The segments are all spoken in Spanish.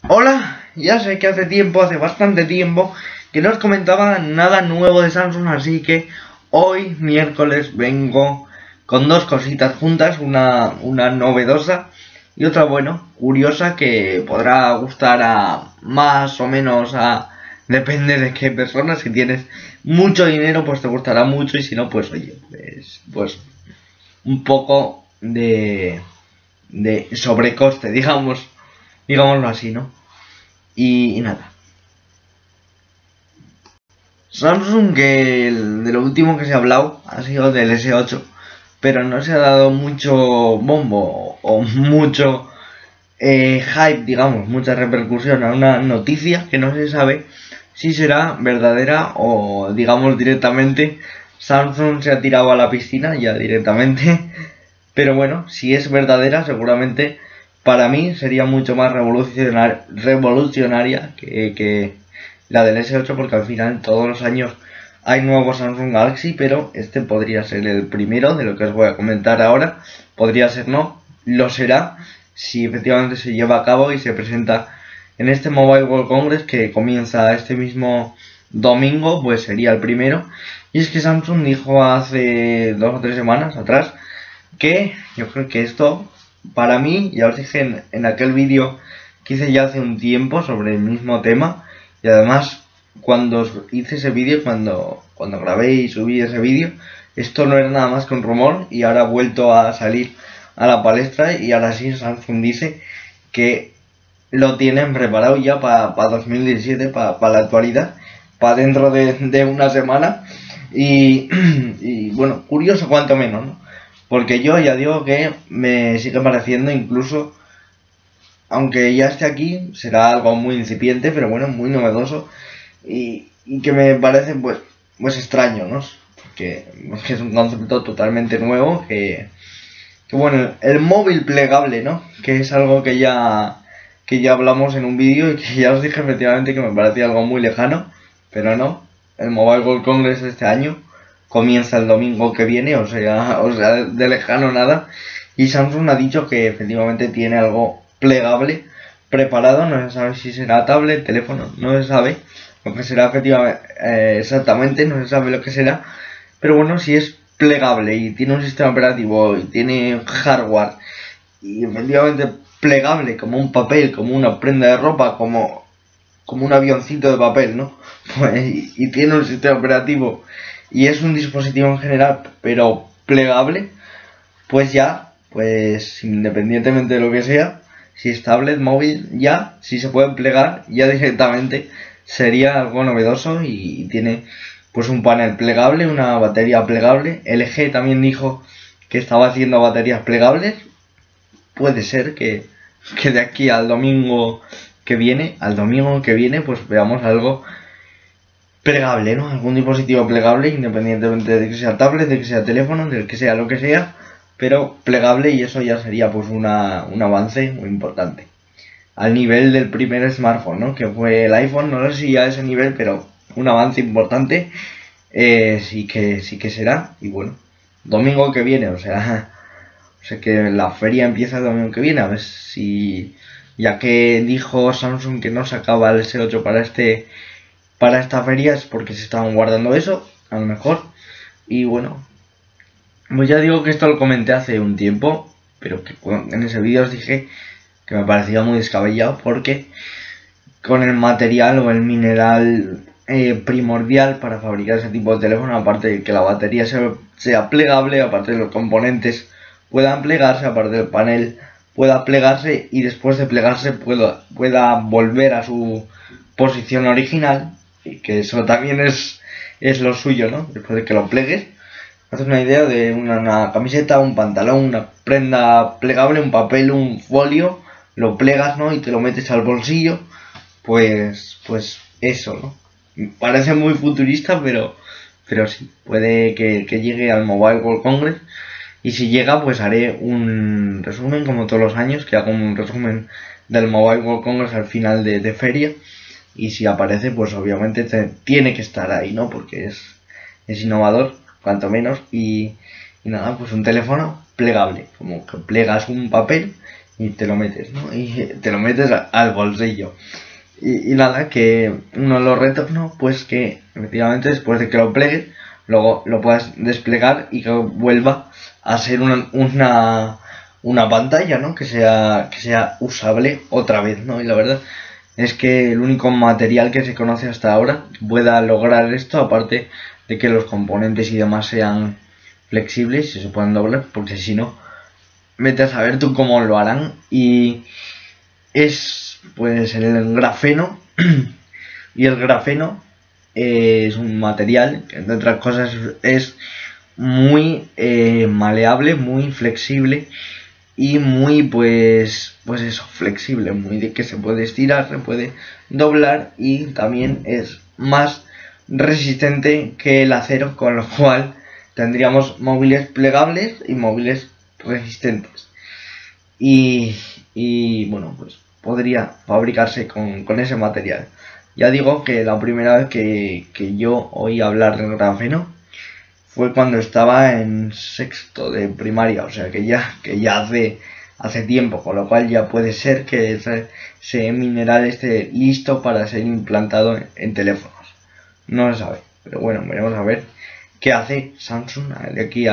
Hola, ya sé que hace bastante tiempo, que no os comentaba nada nuevo de Samsung, así que hoy, miércoles, vengo con dos cositas juntas, una novedosa y otra, bueno, curiosa, que podrá gustar a más o menos depende de qué personas. Si tienes mucho dinero, pues te gustará mucho, y si no, pues oye, pues un poco de sobrecoste, digámoslo así, ¿no? Y nada. Samsung, que de lo último que se ha hablado ha sido del S8, pero no se ha dado mucho bombo o mucho hype, digamos, mucha repercusión a una noticia que no se sabe si será verdadera o, digamos, directamente Samsung se ha tirado a la piscina ya directamente. Pero bueno, si es verdadera, seguramente para mí sería mucho más revolucionaria que la del S8, porque al final todos los años hay nuevos Samsung Galaxy, pero este podría ser el primero de lo que os voy a comentar ahora. Podría ser, no, lo será si efectivamente se lleva a cabo y se presenta en este Mobile World Congress que comienza este mismo domingo. Pues sería el primero. Y es que Samsung dijo hace 2 o 3 semanas atrás que yo creo que esto, para mí, ya os dije en aquel vídeo que hice ya hace un tiempo sobre el mismo tema. Y además, cuando hice ese vídeo, cuando grabé y subí ese vídeo, esto no era nada más que un rumor, y ahora ha vuelto a salir a la palestra. Y ahora sí, Samsung dice que lo tienen preparado ya para 2017, para la actualidad, para dentro de una semana. Y bueno, curioso cuanto menos, ¿no? Porque yo ya digo que me sigue pareciendo, incluso aunque ya esté aquí, será algo muy incipiente, pero bueno, muy novedoso, y que me parece pues extraño, ¿no? Porque es un concepto totalmente nuevo, que bueno, el móvil plegable, ¿no? Que es algo que ya hablamos en un vídeo y que ya os dije efectivamente que me parecía algo muy lejano, pero no. El Mobile World Congress de este año comienza el domingo que viene, o sea, de lejano nada. Y Samsung ha dicho que efectivamente tiene algo plegable preparado. No se sabe si será tablet, teléfono, no se sabe lo que será efectivamente, exactamente, no se sabe lo que será. Pero bueno, si es plegable y tiene un sistema operativo y tiene hardware y efectivamente plegable como un papel, como una prenda de ropa, como un avioncito de papel, ¿no? Pues, y tiene un sistema operativo y es un dispositivo en general, pero plegable, pues ya, pues independientemente de lo que sea, si es tablet, móvil, ya, si se puede plegar, ya directamente sería algo novedoso. Y tiene pues un panel plegable, una batería plegable. LG también dijo que estaba haciendo baterías plegables. Puede ser que de aquí al domingo que viene, pues veamos algo plegable, ¿no? Algún dispositivo plegable, independientemente de que sea tablet, de que sea teléfono, del que sea lo que sea, pero plegable. Y eso ya sería pues un avance muy importante. Al nivel del primer smartphone, ¿no? Que fue el iPhone. No sé si a ese nivel, pero un avance importante. Sí que será. Y bueno, domingo que viene, o sea que la feria empieza el domingo que viene. A ver si, ya que dijo Samsung que no sacaba el S8 para esta feria, es porque se estaban guardando eso, a lo mejor. Y bueno, pues ya digo que esto lo comenté hace un tiempo, pero que en ese vídeo os dije que me parecía muy descabellado, porque con el material o el mineral primordial para fabricar ese tipo de teléfono, aparte de que la batería sea plegable, aparte de los componentes puedan plegarse, aparte del panel pueda plegarse, y después de plegarse pueda volver a su posición original, y que eso también es lo suyo, ¿no? Después de que lo plegues, haces una idea de una camiseta, un pantalón, una prenda plegable, un papel, un folio, lo plegas, ¿no? Y te lo metes al bolsillo. Pues eso, ¿no? Parece muy futurista, pero sí, puede que llegue al Mobile World Congress. Y si llega, pues haré un resumen, como todos los años, que hago un resumen del Mobile World Congress al final de feria. Y si aparece, pues obviamente tiene que estar ahí, ¿no? Porque es innovador, cuanto menos. Y nada, pues un teléfono plegable, como que plegas un papel y te lo metes, ¿no? Y te lo metes al bolsillo. Y nada, que uno de los retos, ¿no? Pues que efectivamente después de que lo plegues, luego lo puedas desplegar y que vuelva a ser una pantalla, ¿no? Que sea usable otra vez, ¿no? Y la verdad es que el único material que se conoce hasta ahora que pueda lograr esto, aparte de que los componentes y demás sean flexibles y se puedan doblar, porque si no, vete a saber tú cómo lo harán. Y es pues el grafeno. Y el grafeno es un material que, entre otras cosas, es muy maleable, muy flexible y muy pues eso, flexible, muy de que se puede estirar, se puede doblar y también es más resistente que el acero, con lo cual tendríamos móviles plegables y móviles resistentes. Y bueno, pues podría fabricarse con ese material. Ya digo que la primera vez que yo oí hablar del grafeno fue cuando estaba en sexto de primaria, o sea que ya hace tiempo, con lo cual ya puede ser que ese mineral esté listo para ser implantado en teléfonos. No se sabe, pero bueno, veremos a ver qué hace Samsung de aquí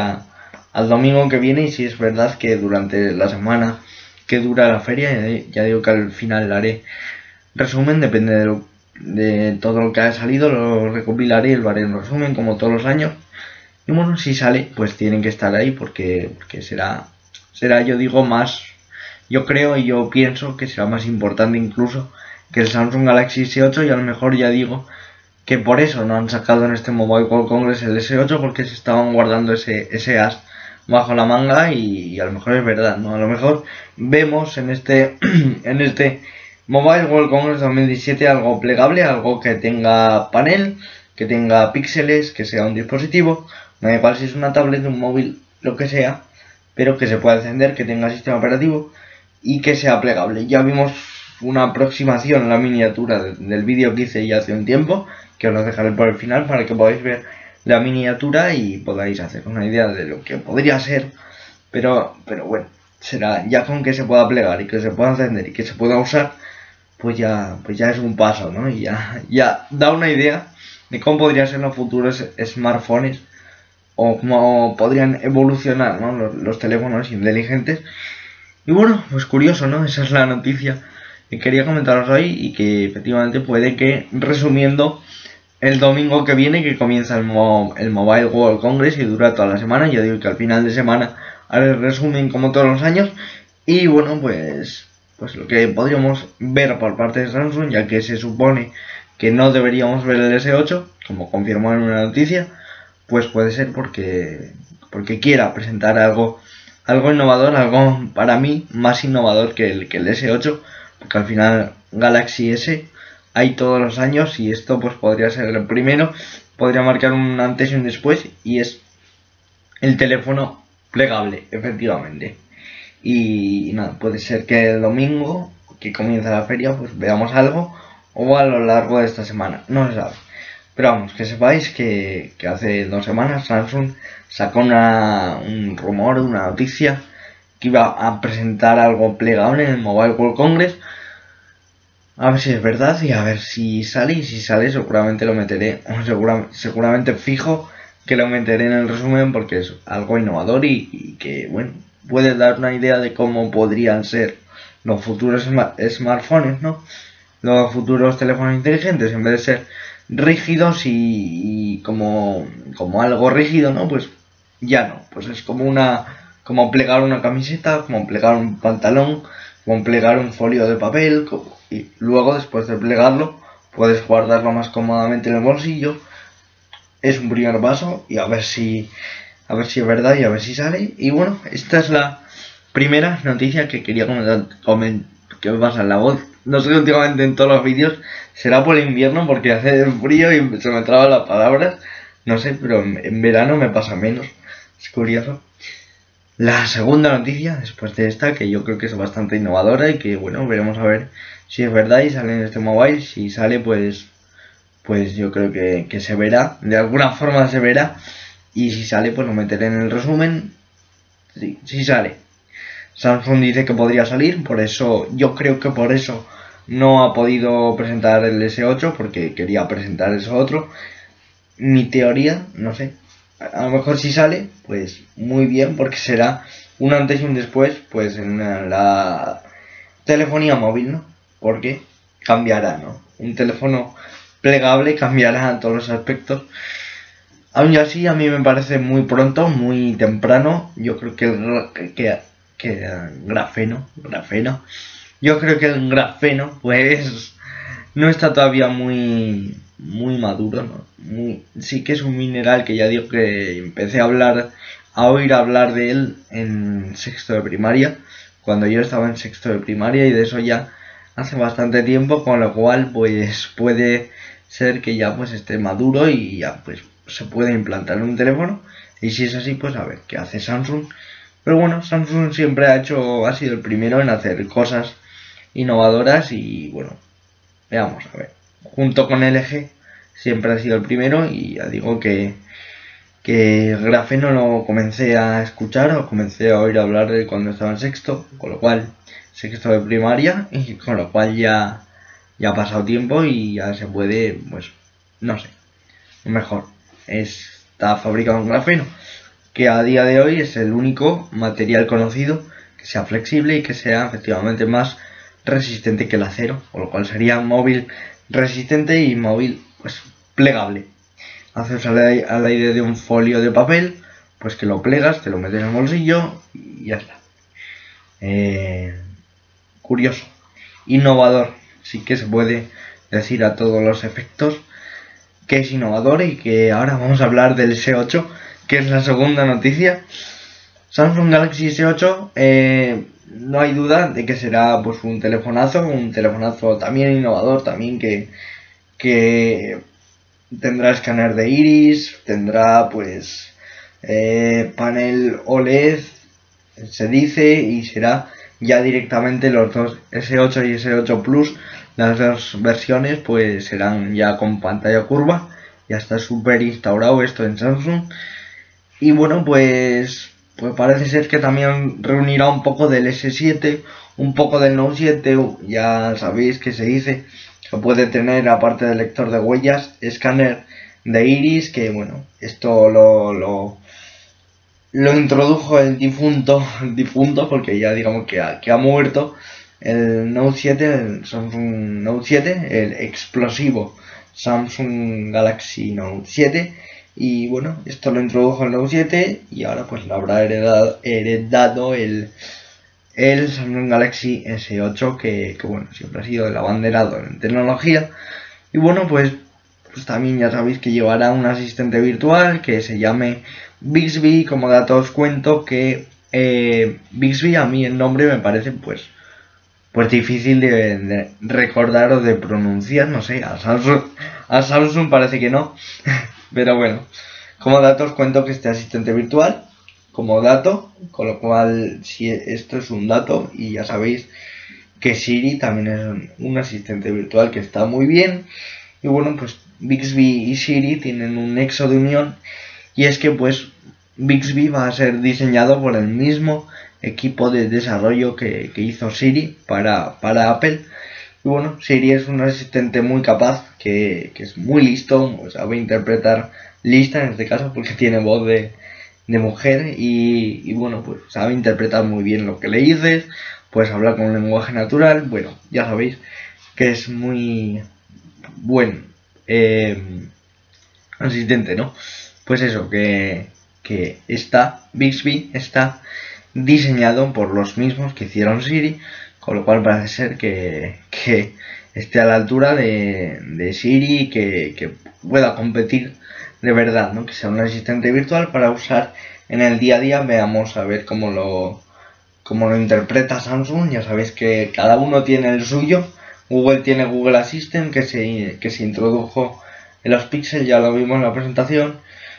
al domingo que viene, y si es verdad que durante la semana que dura la feria, ya digo que al final haré resumen, depende de todo lo que haya salido, lo recopilaré y lo haré en resumen como todos los años. Y bueno, si sale, pues tienen que estar ahí porque será yo digo más, yo creo y yo pienso que será más importante incluso que el Samsung Galaxy S8, y a lo mejor ya digo que por eso no han sacado en este Mobile World Congress el S8, porque se estaban guardando ese as bajo la manga, y a lo mejor es verdad, ¿no? A lo mejor vemos en este en este Mobile World Congress 2017 algo plegable, algo que tenga panel, que tenga píxeles, que sea un dispositivo, no da igual si es una tablet, un móvil, lo que sea, pero que se pueda encender, que tenga sistema operativo y que sea plegable. Ya vimos una aproximación en la miniatura del vídeo que hice ya hace un tiempo, que os lo dejaré por el final para que podáis ver la miniatura y podáis hacer una idea de lo que podría ser, pero bueno, será ya con que se pueda plegar y que se pueda encender y que se pueda usar, pues ya es un paso, ¿no? Y ya da una idea de cómo podrían ser los futuros smartphones o cómo podrían evolucionar, ¿no? los teléfonos inteligentes. Y bueno, pues curioso, ¿no? Esa es la noticia que quería comentaros hoy, y que efectivamente puede que, resumiendo, el domingo que viene, que comienza el Mobile World Congress y dura toda la semana, ya digo que al final de semana haré el resumen como todos los años. Y bueno, pues lo que podríamos ver por parte de Samsung, ya que se supone que no deberíamos ver el S8, como confirmó en una noticia, pues puede ser porque quiera presentar algo innovador, algo para mí más innovador que el S8, porque al final Galaxy S hay todos los años, y esto pues podría ser el primero, podría marcar un antes y un después, y es el teléfono plegable, efectivamente. Y nada, puede ser que el domingo que comienza la feria pues veamos algo, o a lo largo de esta semana, no se sabe. Pero vamos, que sepáis que hace 2 semanas Samsung sacó un rumor, una noticia, que iba a presentar algo plegable en el Mobile World Congress. A ver si es verdad y a ver si sale, y si sale seguramente lo meteré, seguramente fijo que lo meteré en el resumen, porque es algo innovador y que, bueno, puede dar una idea de cómo podrían ser los futuros smartphones, ¿no? Los futuros teléfonos inteligentes, en vez de ser rígidos y como algo rígido, ¿no? Pues ya no, pues es como plegar una camiseta, como plegar un pantalón, como plegar un folio de papel, y luego después de plegarlo puedes guardarlo más cómodamente en el bolsillo. Es un primer paso, y a ver si es verdad y a ver si sale. Y bueno, esta es la primera noticia que quería comentar. ¿Qué me pasa en la voz? No sé, últimamente en todos los vídeos será por el invierno porque hace frío y se me traban las palabras, no sé, pero en verano me pasa menos, es curioso. La segunda noticia, después de esta, que yo creo que es bastante innovadora y que, bueno, veremos a ver si es verdad y sale en este mobile. Si sale, pues yo creo que se verá, de alguna forma se verá, y si sale pues lo meteré en el resumen. Sí, si sale Samsung dice que podría salir, por eso yo creo que por eso no ha podido presentar el S8, porque quería presentar eso otro. Mi teoría, no sé, a lo mejor si sale, pues muy bien, porque será un antes y un después, pues en la telefonía móvil, ¿no? Porque cambiará, ¿no? Un teléfono plegable cambiará en todos los aspectos. Aún así, a mí me parece muy pronto, muy temprano. Yo creo que grafeno. Yo creo que el grafeno, pues, no está todavía muy maduro, ¿no? Sí que es un mineral que ya digo que empecé a oír hablar de él en sexto de primaria, cuando yo estaba en sexto de primaria, y de eso ya hace bastante tiempo, con lo cual pues puede ser que ya pues esté maduro y ya pues se puede implantar en un teléfono. Y si es así, pues a ver qué hace Samsung. Pero bueno, Samsung siempre ha sido el primero en hacer cosas innovadoras y bueno, veamos a ver. Junto con LG siempre ha sido el primero, y ya digo que grafeno lo comencé a escuchar o comencé a oír hablar de cuando estaba en sexto, con lo cual sexto de primaria, y con lo cual ya ha pasado tiempo y ya se puede, pues no sé, mejor, está fabricado en grafeno, que a día de hoy es el único material conocido que sea flexible y que sea efectivamente más resistente que el acero, con lo cual sería móvil resistente y móvil pues plegable. Haces a la idea de un folio de papel, pues que lo plegas, te lo metes en el bolsillo y ya está. Curioso, innovador, sí que se puede decir a todos los efectos que es innovador. Y que ahora vamos a hablar del S8, que es la segunda noticia. Samsung Galaxy S8, no hay duda de que será pues un telefonazo también innovador, también que tendrá escáner de iris, tendrá pues panel OLED, se dice, y será ya directamente los dos S8 y S8 Plus, las dos versiones pues serán ya con pantalla curva. Ya está súper instaurado esto en Samsung. Y bueno, pues parece ser que también reunirá un poco del S7, un poco del Note 7. Ya sabéis que se dice que puede tener, aparte del lector de huellas, escáner de iris, que bueno, esto lo introdujo el difunto, porque ya digamos que ha muerto, el Note 7, el Samsung Note 7, el explosivo Samsung Galaxy Note 7. Y bueno, esto lo introdujo el Note 7 y ahora pues lo habrá heredado el Samsung Galaxy S8, que bueno, siempre ha sido el abanderado en tecnología. Y bueno, pues también ya sabéis que llevará un asistente virtual que se llame Bixby. Como dato os cuento que Bixby, a mí el nombre me parece pues difícil de recordar o de pronunciar, no sé, a Samsung parece que no. Pero bueno, como dato os cuento que este asistente virtual, como dato, con lo cual si esto es un dato, y ya sabéis que Siri también es un asistente virtual que está muy bien. Y bueno, pues Bixby y Siri tienen un nexo de unión, y es que pues Bixby va a ser diseñado por el mismo equipo de desarrollo que hizo Siri para Apple. Y bueno, Siri es un asistente muy capaz, que es muy listo, sabe interpretar lista en este caso porque tiene voz de mujer, y bueno, pues sabe interpretar muy bien lo que le dices, pues hablar con un lenguaje natural. Bueno, ya sabéis que es muy buen asistente, ¿no? Pues eso, que Bixby está diseñado por los mismos que hicieron Siri, con lo cual parece ser que esté a la altura de Siri, y que pueda competir de verdad, ¿no? Que sea un asistente virtual para usar en el día a día. Veamos a ver cómo lo interpreta Samsung. Ya sabéis que cada uno tiene el suyo. Google tiene Google Assistant, que se introdujo en los Pixel, ya lo vimos en la presentación.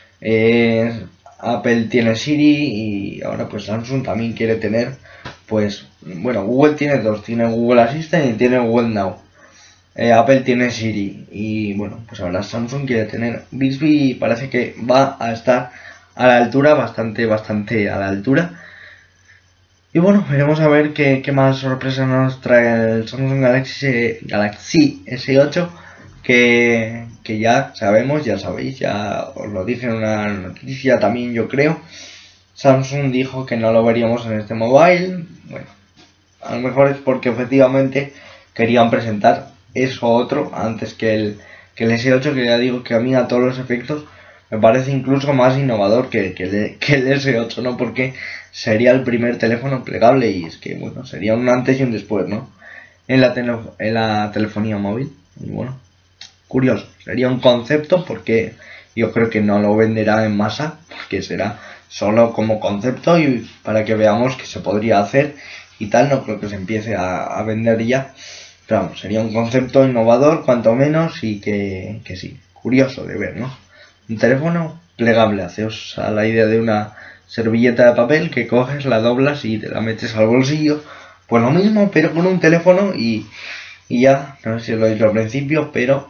Apple tiene Siri, y ahora pues Samsung también quiere tener, pues bueno, Google tiene dos, tiene Google Assistant y tiene Google Now. Apple tiene Siri, y bueno, pues ahora Samsung quiere tener Bixby, y parece que va a estar a la altura, bastante a la altura. Y bueno, veremos a ver qué más sorpresa nos trae el Samsung Galaxy S8, que ya sabemos, ya sabéis, ya os lo dije en una noticia también, yo creo. Samsung dijo que no lo veríamos en este mobile. Bueno, a lo mejor es porque efectivamente querían presentar eso otro antes que el S8, que ya digo que a mí a todos los efectos me parece incluso más innovador que el S8, ¿no? Porque sería el primer teléfono plegable y es que, bueno, sería un antes y un después, ¿no? En la telefonía móvil. Y bueno, curioso, sería un concepto porque yo creo que no lo venderá en masa, porque será solo como concepto y para que veamos que se podría hacer y tal, no creo que se empiece a vender ya. Pero vamos, sería un concepto innovador, cuanto menos, y que sí, curioso de ver, ¿no? Un teléfono plegable, haceos a la idea de una servilleta de papel que coges, la doblas y te la metes al bolsillo. Pues lo mismo, pero con un teléfono y ya, no sé si lo he dicho al principio, pero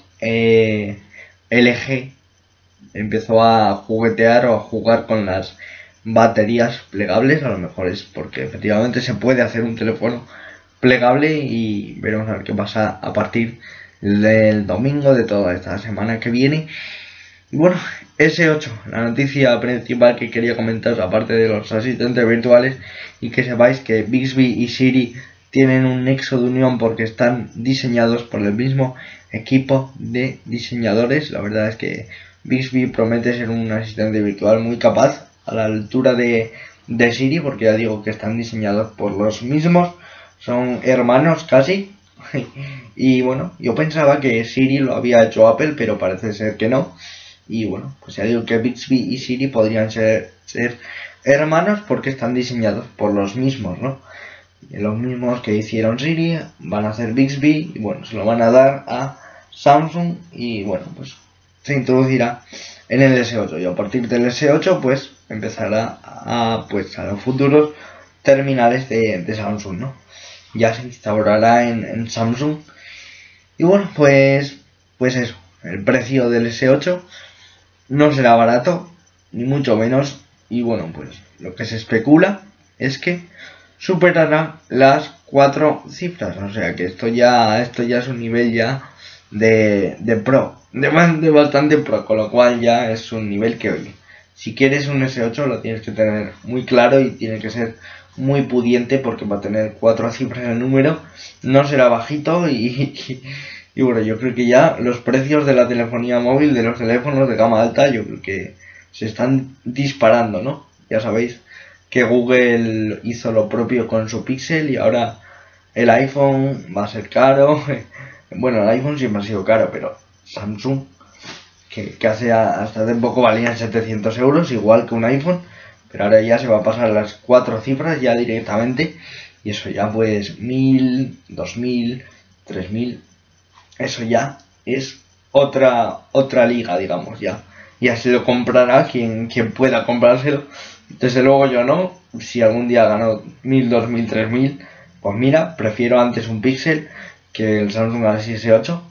LG empezó a juguetear o a jugar con las baterías plegables. A lo mejor es porque efectivamente se puede hacer un teléfono plegable y veremos a ver qué pasa a partir del domingo de toda esta semana que viene. Y bueno, S8, la noticia principal que quería comentaros, aparte de los asistentes virtuales, y que sepáis que Bixby y Siri tienen un nexo de unión porque están diseñados por el mismo equipo de diseñadores. La verdad es que Bixby promete ser un asistente virtual muy capaz, a la altura de Siri, porque ya digo que están diseñados por los mismos, son hermanos casi. Y bueno, yo pensaba que Siri lo había hecho Apple, pero parece ser que no. Y bueno, pues ya digo que Bixby y Siri podrían ser hermanos porque están diseñados por los mismos, ¿no? Los mismos que hicieron Siri van a hacer Bixby y bueno, se lo van a dar a Samsung y bueno, pues se introducirá en el S8 y a partir del S8 pues empezará a los futuros terminales de Samsung, ¿no? Ya se instaurará en Samsung y bueno, pues eso, el precio del S8 no será barato, ni mucho menos, y bueno, pues lo que se especula es que superará las 4 cifras, o sea que esto ya es un nivel ya de pro, de bastante pro, con lo cual ya es un nivel que, oye, si quieres un S8 lo tienes que tener muy claro y tiene que ser muy pudiente porque va a tener 4 cifras el número, no será bajito y bueno, yo creo que ya los precios de la telefonía móvil, de los teléfonos de gama alta, yo creo que se están disparando, ¿no? Ya sabéis que Google hizo lo propio con su Pixel y ahora el iPhone va a ser caro. Bueno, el iPhone siempre ha sido caro, pero Samsung, que hasta hace poco valían 700 euros, igual que un iPhone, pero ahora ya se va a pasar las 4 cifras ya directamente y eso ya pues 1000, 2000, 3000. Eso ya es otra liga, digamos, ya se lo comprará quien pueda comprárselo. Desde luego yo no, si algún día gano 1000, 2000, 3000, pues mira, prefiero antes un Pixel que el Samsung Galaxy S8.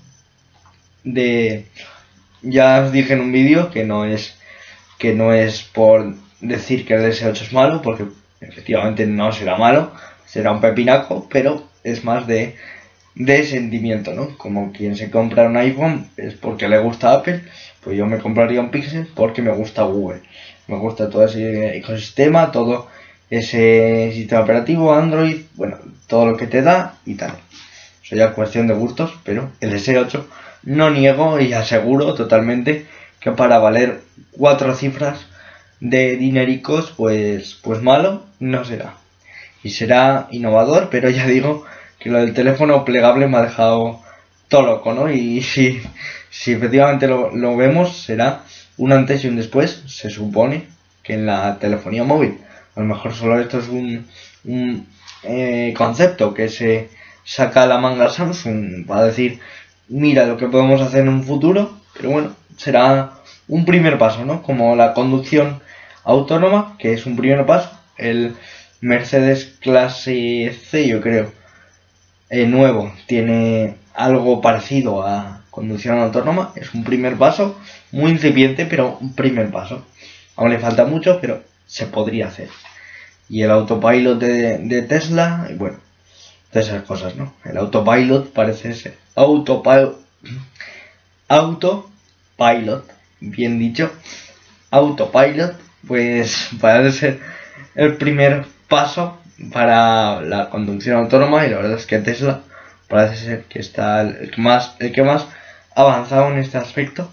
Ya os dije en un vídeo que no es por decir que el S8 es malo, porque efectivamente no será malo, será un pepinaco, pero es más de sentimiento, ¿no? Como quien se compra un iPhone es porque le gusta Apple, pues yo me compraría un Pixel porque me gusta Google, me gusta todo ese ecosistema, todo ese sistema operativo, Android, bueno, todo lo que te da y tal. Eso ya es cuestión de gustos, pero el S8 no niego y aseguro totalmente que para valer 4 cifras de dinericos, pues malo no será. Y será innovador, pero ya digo que lo del teléfono plegable me ha dejado todo loco, ¿no? Y si efectivamente lo vemos, será un antes y un después, se supone, que en la telefonía móvil. A lo mejor solo esto es un concepto que se saca a la manga Samsung para decir, mira lo que podemos hacer en un futuro, pero bueno, será un primer paso, ¿no? Como la conducción autónoma, que es un primer paso, el Mercedes clase C, yo creo, nuevo, tiene algo parecido a conducción autónoma, es un primer paso, muy incipiente, pero un primer paso. Aún le falta mucho, pero se podría hacer. y el autopilot de Tesla, y bueno, de esas cosas, ¿no? El autopilot parece ser autopilot, bien dicho, autopilot, pues parece ser el primer paso para la conducción autónoma, y la verdad es que Tesla parece ser que está el que más ha avanzado en este aspecto.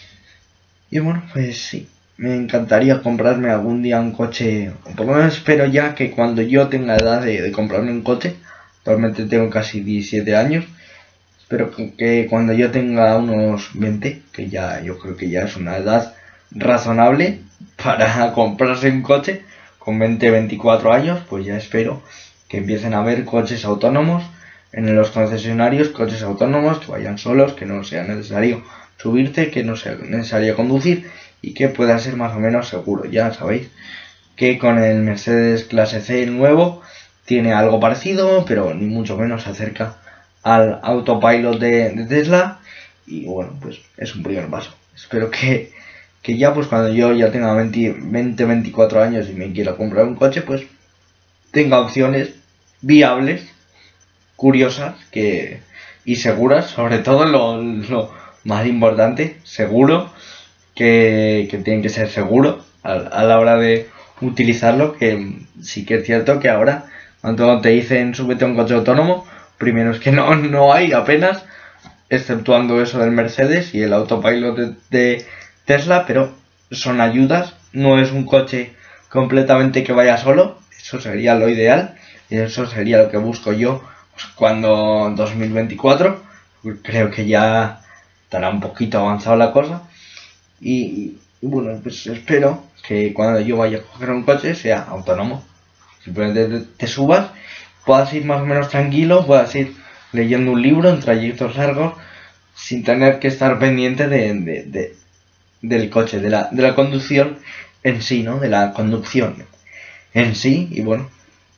Y bueno, pues sí, me encantaría comprarme algún día un coche, o por lo menos espero ya que cuando yo tenga edad de comprarme un coche, actualmente tengo casi 17 años, espero que cuando yo tenga unos 20, que ya yo creo que ya es una edad razonable para comprarse un coche, con 20-24 años, pues ya espero que empiecen a haber coches autónomos en los concesionarios, coches autónomos que vayan solos, que no sea necesario subirte, que no sea necesario conducir y que pueda ser más o menos seguro. Ya sabéis que con el Mercedes clase C nuevo tiene algo parecido, pero ni mucho menos se acerca al autopilot de Tesla, y bueno, pues es un primer paso. Espero que ya pues cuando yo ya tenga 20-24 años y me quiera comprar un coche, pues tenga opciones viables, curiosas y seguras, sobre todo lo más importante, seguro, que tiene que ser seguro a la hora de utilizarlo, que sí que es cierto que ahora cuando te dicen súbete a un coche autónomo, primero es que no hay apenas, exceptuando eso del Mercedes y el autopilot de Tesla, pero son ayudas, no es un coche completamente que vaya solo, eso sería lo ideal, y eso sería lo que busco yo pues, cuando 2024, creo que ya estará un poquito avanzada la cosa, y bueno, pues espero que cuando yo vaya a coger un coche sea autónomo, simplemente te subas, puedas ir más o menos tranquilo, puedas ir leyendo un libro en trayectos largos, sin tener que estar pendiente del coche, de la conducción en sí, ¿no? De la conducción en sí, y bueno,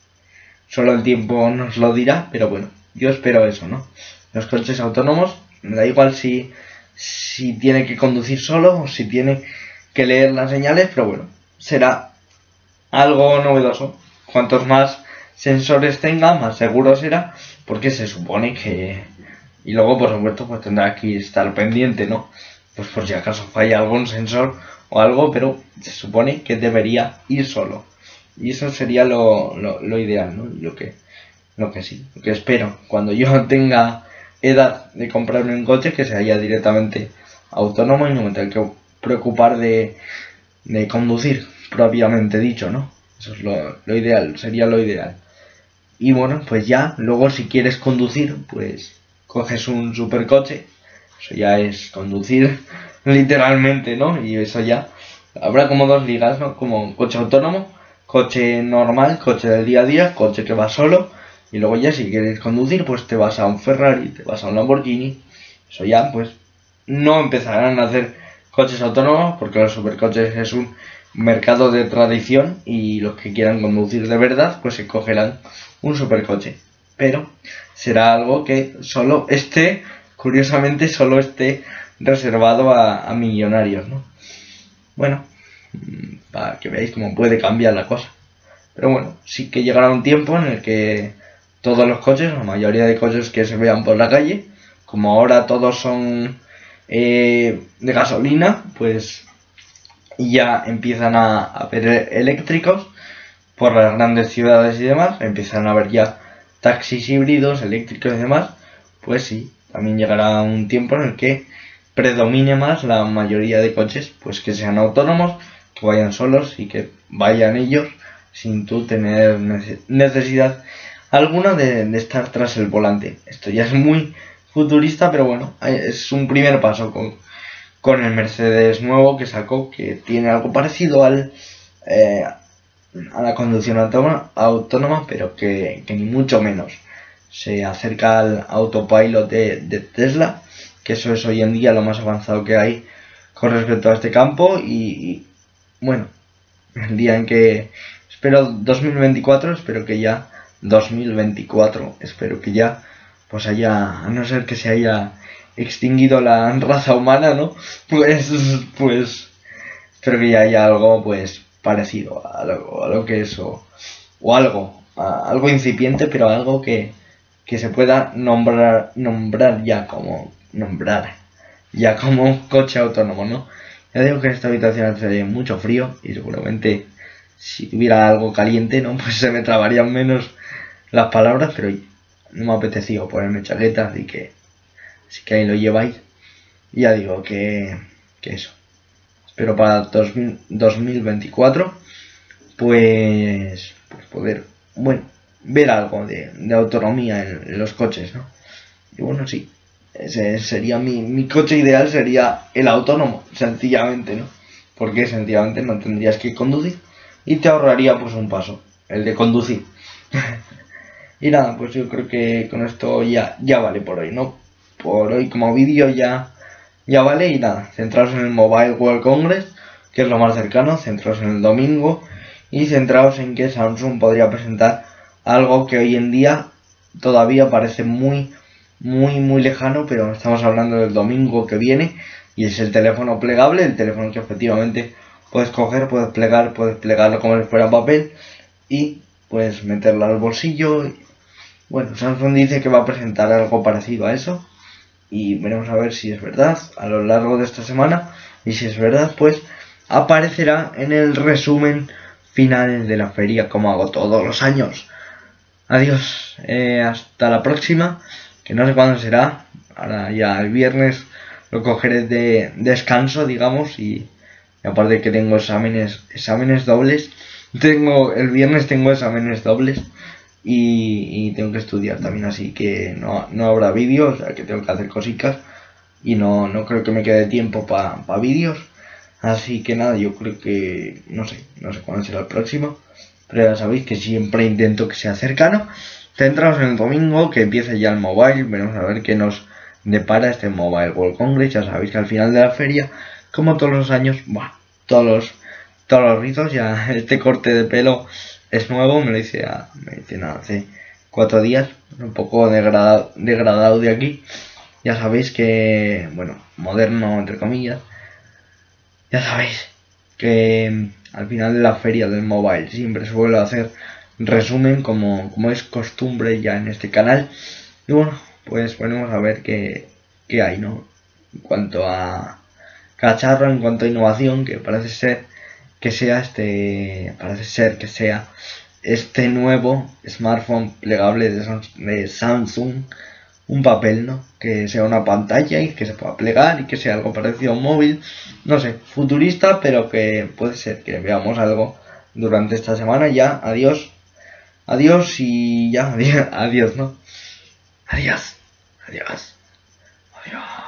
solo el tiempo nos lo dirá, pero bueno, yo espero eso, ¿no? Los coches autónomos, me da igual si tiene que conducir solo o si tiene que leer las señales, pero bueno, será algo novedoso. Cuantos más sensores tenga, más seguro será, porque se supone que... Y luego, por supuesto, pues tendrá que estar pendiente, ¿no? Pues por si acaso falla algún sensor o algo, pero se supone que debería ir solo. Y eso sería lo ideal, ¿no? Lo que sí, lo que espero. Cuando yo tenga edad de comprarme un coche, que sea ya directamente autónomo y no me tenga que preocupar de conducir, propiamente dicho, ¿no? Eso es lo ideal, sería lo ideal. Y bueno, pues ya, luego si quieres conducir, pues coges un supercoche, eso ya es conducir literalmente, ¿no? Y eso ya, habrá como dos ligas, ¿no? Como coche autónomo, coche normal, coche del día a día, coche que va solo, y luego ya si quieres conducir, pues te vas a un Ferrari, te vas a un Lamborghini, eso ya, pues no empezarán a hacer coches autónomos, porque los supercoches es un mercado de tradición, y los que quieran conducir de verdad, pues se cogerán un supercoche, pero será algo que curiosamente solo esté reservado a millonarios, ¿no? Bueno, para que veáis cómo puede cambiar la cosa. Pero bueno, sí que llegará un tiempo en el que todos los coches, la mayoría de coches que se vean por la calle, como ahora todos son de gasolina, pues ya empiezan a haber eléctricos por las grandes ciudades y demás, empiezan a haber ya taxis híbridos, eléctricos y demás, pues sí, también llegará un tiempo en el que predomine más la mayoría de coches, pues que sean autónomos, que vayan solos y que vayan ellos sin tú tener necesidad alguna de estar tras el volante. Esto ya es muy futurista, pero bueno, es un primer paso con el Mercedes nuevo que sacó, que tiene algo parecido a la conducción autónoma, pero que ni mucho menos se acerca al autopilot de Tesla, que eso es hoy en día lo más avanzado que hay con respecto a este campo. Y bueno, el día en que espero 2024, espero que ya pues haya, a no ser que se haya extinguido la raza humana, ¿no? Pues espero que ya haya algo pues parecido a lo que eso o algo, algo incipiente, pero algo que se pueda nombrar ya como un coche autónomo, ¿no? Ya digo que en esta habitación hace mucho frío y seguramente si tuviera algo caliente, ¿no? Pues se me trabarían menos las palabras, pero no me ha apetecido ponerme chaqueta, así que ahí lo lleváis. Y ya digo que eso. Espero para 2024 pues poder, bueno, ver algo de autonomía en los coches, ¿no? Y bueno, sí, ese sería mi coche ideal, sería el autónomo, sencillamente, ¿no? Porque sencillamente no tendrías que conducir y te ahorraría pues un paso, el de conducir. Y nada, pues yo creo que con esto ya vale por hoy, ¿no? Por hoy como vídeo ya vale. Y nada, centraos en el Mobile World Congress, que es lo más cercano, centraos en el domingo y centraos en que Samsung podría presentar algo que hoy en día todavía parece muy lejano, pero estamos hablando del domingo que viene y es el teléfono plegable, el teléfono que efectivamente puedes coger, puedes plegarlo como si fuera papel y puedes meterlo al bolsillo. Bueno, Samsung dice que va a presentar algo parecido a eso y veremos a ver si es verdad a lo largo de esta semana, y si es verdad pues aparecerá en el resumen final de la feria como hago todos los años. Adiós, hasta la próxima, que no sé cuándo será. Ahora ya el viernes lo cogeré de descanso, digamos, y aparte que tengo exámenes dobles. El viernes tengo exámenes dobles y tengo que estudiar también, así que no habrá vídeos, o sea que tengo que hacer cositas y no creo que me quede tiempo para vídeos. Así que nada, yo creo que no sé cuándo será el próximo, pero ya sabéis que siempre intento que sea cercano. Centraos en el domingo, que empiece ya el mobile, veremos a ver qué nos depara este Mobile World Congress. Ya sabéis que al final de la feria, como todos los años, bueno, todos los rizos, ya este corte de pelo es nuevo, me lo hice nada, hace 4 días, un poco degradado de aquí. Ya sabéis que, bueno, moderno entre comillas. Ya sabéis que al final de la feria del mobile siempre suelo hacer resumen como es costumbre ya en este canal. Y bueno, pues ponemos a ver qué hay, ¿no? En cuanto a cacharro, en cuanto a innovación, que parece ser que sea este nuevo smartphone plegable de Samsung. Un papel, ¿no? Que sea una pantalla y que se pueda plegar y que sea algo parecido a un móvil. No sé, futurista, pero que puede ser que veamos algo durante esta semana. Ya, adiós y ya, adiós, ¿no? Adiós.